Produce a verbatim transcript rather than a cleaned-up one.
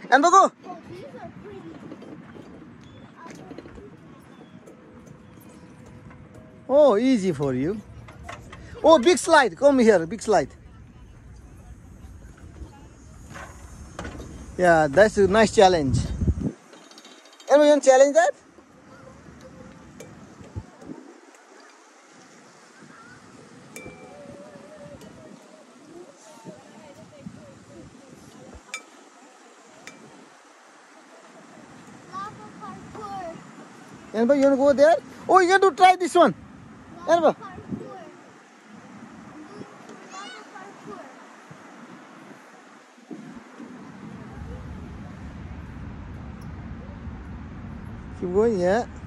And go. Oh, these are pretty. Oh, easy for you. Oh, big slide. Come here, big slide. Yeah, that's a nice challenge. Anyone want to challenge that? Lava parkour. Anybody, you want to go there? Oh, you got to try this one. Lava Anybody? parkour. Lava parkour. Keep going, yeah.